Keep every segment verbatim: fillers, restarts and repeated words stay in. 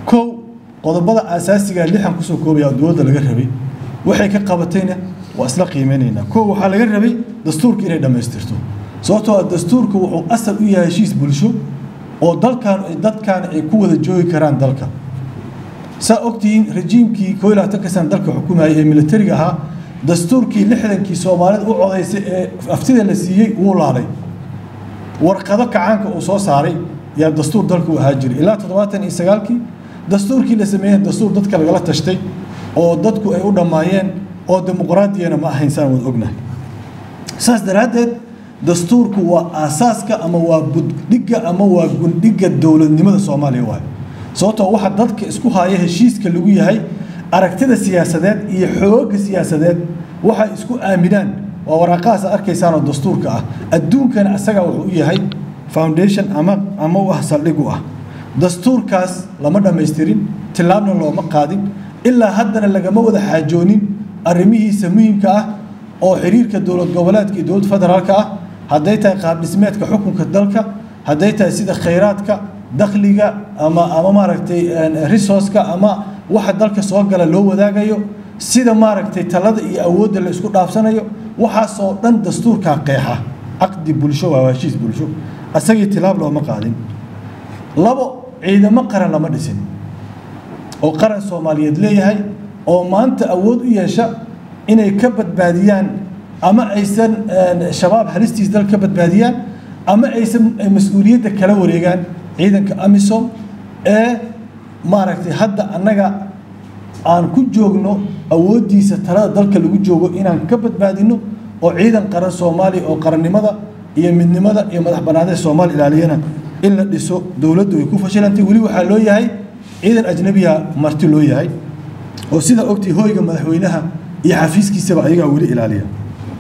كو قضبضة أساسية اللي حنكسو كوبي أو دولة الجربي وحي كقبتينا وأصلا قيمانينا كو وحال الجربي دستور كيري دم يسترتو صوتو الدستور كو أصل ويا شيء بلشو أو دل كان دل كان قوة الجوي كران دلك سأكتين رجيم كي كويلا تكسان دلك حكومة هي ميليتريها دستور كي لحدن كي سومالد أو أفتيد السيء وولاري ورقدك عنك أصوص عري يا دستور دلك وهاجري إلا تضواتني سجالكي دستور كي لسميه دستور دتك الغلط تشتي أو دتكو أي أودا ماين أو ديمقراطية أنا ما إنسان وذقنا أساس درادد دستور كوا أساس كأما وبدقة أما وجندقة الدولة النمط الصومالي واحد صوته واحد دتك اسكو هاي هالشيء كلوية هاي أركتد السياسات يحوق السياسات واحد اسكو آمنان وورقاس أركيسان الدستور كأ الدون كان أسجع وحوية هاي فاونديشن أما أما وحصل لجوه دستور كاس لما دام يسترين تلابنا لو ما قادم إلا هدنا اللي جمود حاجونين الرميه سميهم كأ أو حرير كدولة جولات كدولة فدرال كأ هديتها قابل سمات كحكم كدلك هديتها سيد خيرات كأ دخلية أما أما ماركتي ريسورس كأ أما واحد دلك سواق على لو وذا جيو سيد ماركتي تلاد يعود اللي يسكت عفسنا يو وحصو دن دستور كقيحة عقد بولشوا وشيز بولشوا أسجي تلاب لو ما قادم لابو عيدا ما قرن لما دسين أو قرن سومالية ليه أو ما أنت أود يشاء إنه يكبت باديان أما أيسن شباب هلستيز دل كبت باديان أما أيسن مسؤولية كلاو ريجان عيدا كأميسوم إيه ما ركتي حد أنك عن كل جوجنو أودي سترى دل كلو جوجو إن عن كبت بادينو أو عيدا قرن سومالي أو قرن لماذا يمن لماذا يمدح بنادى الصومال إلى علينا إلا دسو دولته يكون فشلنتي ولي وحلوية هاي إذا أجنبيها مرتلوية هاي وسيدا أوكتي هوي جم مدحوينها يحفيز كي سبع يجا ولي إلى عليها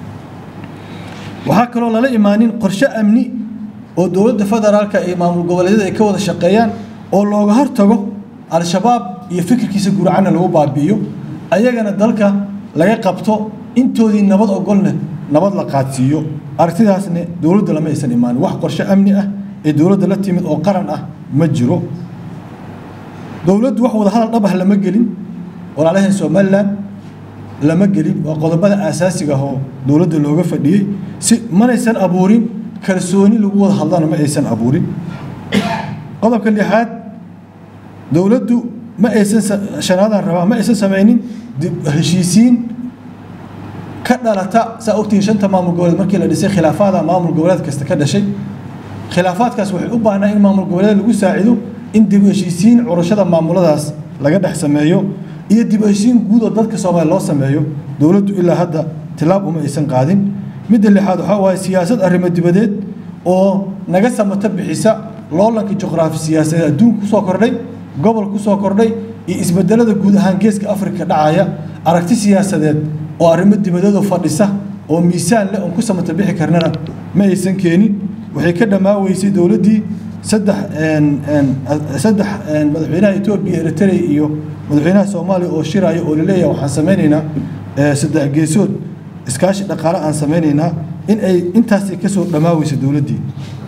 وهكذا الله لا إيمانين قرشة أمني ودولة فدرال كإمام الجواليد يكود الشقيان أو لو جهر تجو على الشباب يفكر كيس يقول عنه لو بعد بيو أيجنا الدلك لا يقبته إنتو ذي النبض أقولنا نبض لقاتيو أرتدي هسنة دولة لما يسن إيمان واحد قرشة أمني أه الدولة التي من أقرن أه مجرو دولة واحد هذا النبه لما جلين ولا عليه سومالا لما جلين وقد بدأ أساسي هو دولة اللي وقف دي ما يسن أبورين كرسوني اللي هو هذا ما يسن أبورين قضى كل حد دولته ما يسن عشان هذا الربع ما يسن سمعينين هشيسين كذا لا تا سأوتين شن تمام الجولات مركي لديسي خلافات مام الجولات كاستكده شيء خلافات كاس وحي أبانا إن مام الجولات اللي يساعدوا إن دبوشيسين عرشة مام ولادس لقد حسمايو إيه دبوشيسين جودة ضد كسامة الله سمايو دولته إلا هذا تلاب وما يسن قاعدين مد اللي حاد حوا سياسة الرماد بدت أو نجس متبع حساء لولا كجغرافي السياسة دون كسو كردي قبل كسو كردي يسبدل هذا جود هانكيس كأفريقيا دعاية عرفت سياسة ذات oo arrimada dibadda fadhisa oo miisaan leh oo ku samatabiixi karnana ma aysan keenin waxay ka dhamaaweysay dawladii saddex een een saddex een madaxweynaha Itoobiya Eritrea iyo madaxweynaha Soomaaliya oo shiraayo oo leeyahay waxaan sameeynaa saddex geesood iskaashi dhaqaale aan sameeynaa in ay intaas ka soo dhamaaweysay dawladii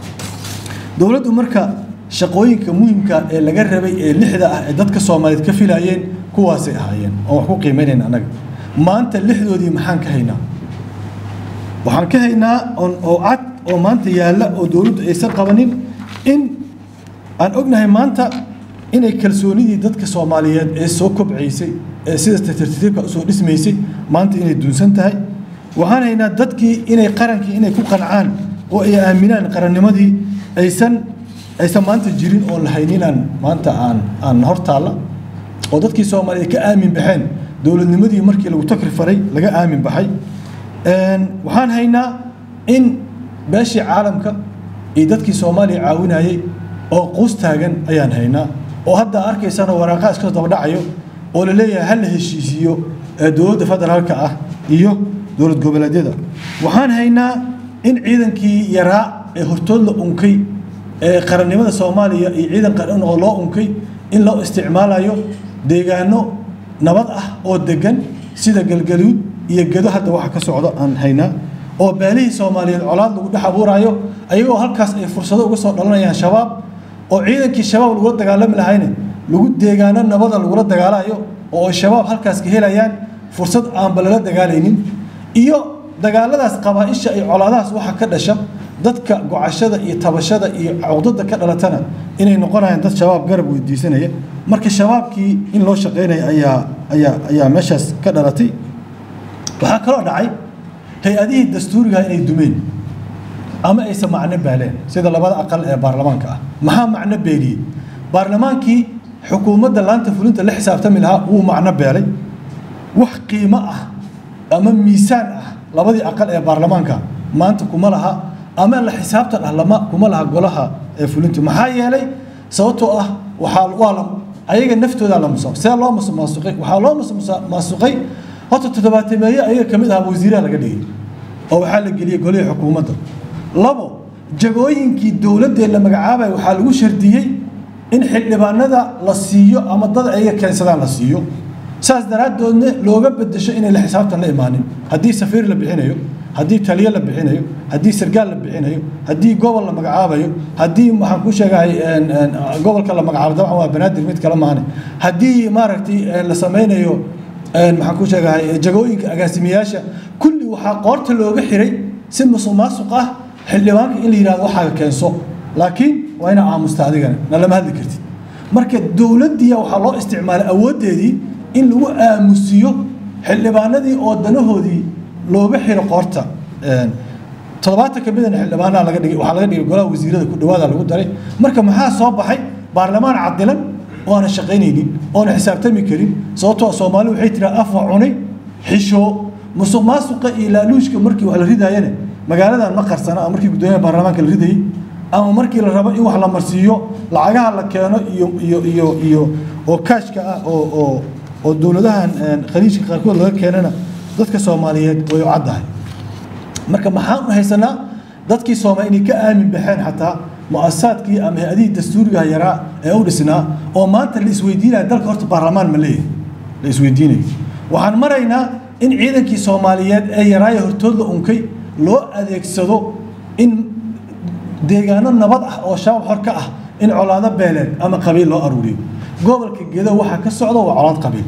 dawladdu marka shaqooyinka muhiimka ee laga rabay ee lixda ah ee dadka Soomaaliyeed ka filayeen kuwaas ay ahaayeen oo wax ku qiimeynayna anaga maanta lixdoodii maxaan ka haynaa waxaan ka haynaa oo cad oo maanta yaala oo dawladdu aysan qabanin in aan ognahay maanta inay kalsoonidii dadka Soomaaliyeed ee soo kobcaysay ee sida tartiibka soo dhismaysay maanta inay duunsan tahay waxaan haynaa dadkii inay qarankii inay ku qancaan oo ay aaminaan qarannimadii aysan aysan maanta jirin oo la hayninaan maanta aan aan hortaala oo dadkii Soomaaliyeed ka aamin baxeen dawladnimadii markii lagu takrifaray laga aamin baxay een waxaan haynaa in baashi caalamka ee dadkii Soomaaliya caawinayay oo qoys taagan ayaan haynaa oo hadda arkaysana waraaqaas ka daba dhacayo oo la leeyahay hal heshiisiyo dawladda federaalka ah iyo dawlad goboleedyada waxaan haynaa in ciidankii yaraa ee hortood la unkay ee qarannimada Soomaaliya iyo ciidan qaran oo loo unkay in loo isticmaalayo deegaano nabad ah oo degan sida galgaluud iyo gedo hadda waxa ka socdo aan haynaa oo beelihii Soomaaliyeed colaad lagu dhex abuurayo ayagoo halkaas ay fursado uga soo dhalanayaan shabaab oo ciidankii shabaab lagu dagaalami lahayn lagu deegaano nabada lagula dagaalayo oo shabaab halkaas ka helayaan fursad aan balala dagaalaynin iyo dagaaladaas qabaaisha iyo colaadaas waxa ka dhasha dadka gocashada iyo tabashada iyo cawdada ka dhalatana inay noqonayaan dad shabaab garab weydiisanaya marka shabaabkii in loo shaqeynay ayaa ayaa ayaa meeshaas ka dhalatay waxa kala dhacay hay'adihii dastuuriga inay dumeen ama ay samacna baaleen sida labada aqal ee baarlamaanka ah maxaa macna beeliyay baarlamaankii xukuumadda laanta fulinta la xisaabtami lahaa uu macna beelay wax qiimo ah ama miisaan ah labadii aqal ee baarlamaanka maanta kuma laha ama la xisaabtan ah lama kuma laha golaha ee fulinta maxaa yeelay sababtoo ah waxa waa la ayaga naftooda la musuq see loo musuqay waxa loo musuqay horta toddobaatameeyo ayaga kamid ah wasiirada laga dhigay oo waxa la geliyay golaha xukuumadda labo jagooyinkii dawladda la magacaabay waxa lagu shardiyay in xildhibaanada la siiyo ama dad ayaga keensadaan la siiyo saas daraadoodna looga bedesho inay la xisaabtan la imaanin haddii safiir la bixinayo haddii taliye la bixinayo haddii sargaal la bixinayo haddii gobol la magacaabayo haddii waxaan ku sheegahay gobolka la magacaabo dabcan waa banaadir mid kale maane haddii maaragtay la sameynayo maxaan ku sheegahay jagooyinka agaasimayaasha kulli waxaa qoorta looga xiray si musuqmaasuq ah xildhibaanka in la yiraahdo waxaaga keenso laakiin waa ina aamusta adigana na lama hadli kartid marka dawladdiya waxaa loo isticmaalay awoodeedii in lagu aamusiyo xildhibaanadii oo danahoodii looga xiro qoorta toddobaatan ka midana xildhibaanaha laga dhigay waxaa laga dhigay golaha wasiirada ku dhawaada lagu daray marka maxaa soo baxay baarlamaan cadilan oo aan shaqaynaynin oo aan xisaabtami karin sababtoo Soomaalidu waxay tiraa afwa cunay xisho musuqmaasuqa iyo laaluushka markii wax la ridaayeen magaaladan ma qarsana markii gudoomiyaha baarlamaanka la ridayay ama markii la rabo in wax la marsiiyo lacagaha la keeno iyo iyo iyo iyo oo kaashka ah oo oo oo dawladahan khaliijka qaarkood laga keenana dadka Soomaaliyeed way u caddahay marka maxaan u haysanaa dadkii Soomaaliyeed ka aamin baxeen xataa mu'assasaadkii ama hay'adihii dastuuriga yaraa ee u dhisnaa oo maanta la isweydiinaya dalka horta baarlamaan ma leeyahay la isweydiinay waxaan maraynaa in ciidankii Soomaaliyeed ee yaraaya hortood la unkay loo adeegsado in deegaano nabad ah oo shabaab xor ka ah in colaado beeleed ama qabiil loo aruuriyo gobolka Gedo waxa ka socdo waa colaad qabiil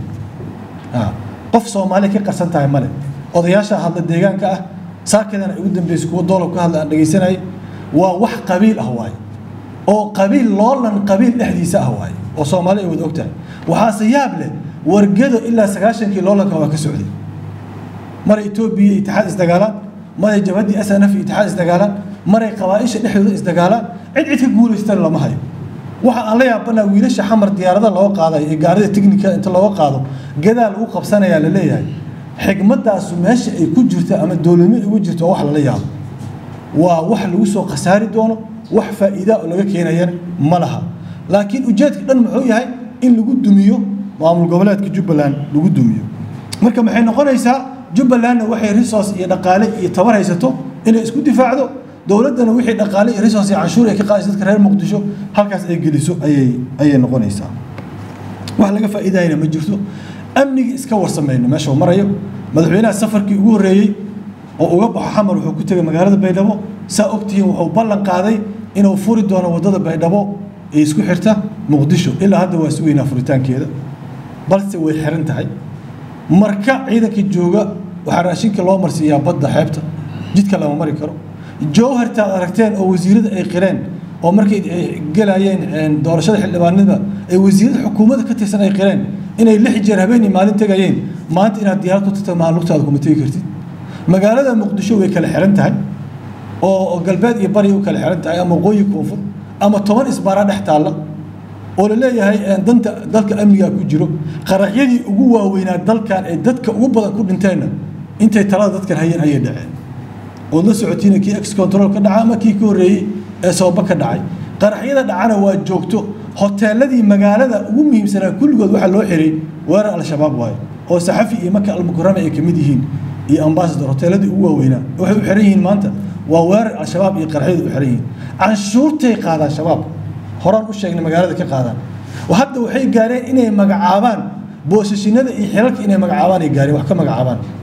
qof Soomaali ka qarsan tahay male odayaasha hadda deegaanka ah saakadana ugu dambeysay kuwa dowlad ka hadla dhageysanay waa wax qabiil ah waay oo qabiil loolan qabiil dhexdiisa ah waay oo Soomaali ay wada ogtahay waxa siyaab leh wargado ilaa sagaashan kii loolanka waa ka socday mar Itoobiya itixaad isdagaalaan mar jabhadii S N F itixaad isdagaalaan mar qabaa'isha dhexdooda isdagaalaan cid cid ka guuleystan lama hayo waxa aan la yaabana wiilasha xamar diyaarada loo qaaday ee gaarida tiknika inta loo qaado gadaal lagu qabsanaya la leeyahay xigmadaas meesha ay ku jirto ama dawladnimo ay ugu jirto wax la yaabo waa wax lagu soo qasaari doono wax faa'iido oo laga keenayana ma laha laakiin ujeedka dhan muxuu yahay in lagu dumiyo maamul goboleedka Jubbaland lagu dumiyo marka maxay noqonaysaa Jubbaland waxay resource iyo dhaqaale iyo tabar haysato inay isku difaacdo dawladana wixii dhaqaale iyo resource iyo canshuur ay ka qaadayso dadka reer Muqdisho halkaas ay geliso ayay ayay noqonaysaa wax laga faa'iideeyna ma jirto amniga iska warsameeyna meesha marayo madaxweynaha safarkii ugu horeeyay oo uga baxo xamar wuxuu ku tagay magaalada Baydhabo saa ogtihiin wuxuu ballan qaaday inuu furi doono wadada Baydhabo ee isku xirta Muqdisho ilaa hadda waa sugeynaa furitaankeeda balse way xiran tahay marka ciidanka jooga waxa raashinka loo marsiiyaa badda xeebta jidka lama mari karo jawharta aragteen oo wasiirada ay qireen oo markay galayeen doorashada xildhibaanada ay wasiirada xukuumadda ka tirsan ay qireen inay lix jeer habeen maalin tagayeen maanta inaad diyaar ku tagto maalintaada kuma tagi kartid magaalada Muqdisho way kala xiran tahay oo galbeed iyo bari u kala xiran tahay ama waqooyi koonfur ama toban isbaara dhex taala oo la leeyahay danta dalka amniga ku jiro qaraxyadii ugu waaweynaa dalkan ee dadka ugu badan ku dhinteena intay talada dadka hayeen ayay dhaceen oo la socotiina kii ex control ka dhacay ama kii ka horeeyay ee sabab ka dhacay qaraxyada dhacana waa joogto hoteeladii magaalada ugu muhiimsanaa kulligood waxa loo xiray weerar al-shabaab waay oo saxafi iyo Makka al-Mukarrama ay kamid yihiin iyo ambassador hoteeladii ugu waaweynaa waxay u xiran yihiin maanta waa weerar al-shabaab iyo qaraxyada u xiran yihiin canshuurtay qaadaan shabaab horaan u sheegnay magaalada ka qaadaan وهذا وحي قارين إني مجعبان بوسشينada iyo xilalka inay magacaabaan ay gaareen wax ka magacaabaan